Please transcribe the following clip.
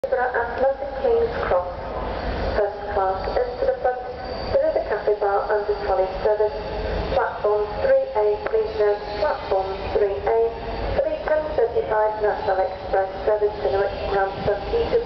Atlantic King's Cross. First class is to the front. There is a cafe bar under trolley service. Platform 3A, please note, platform 3A for the 10:35 National Express service to Newark, Cranston,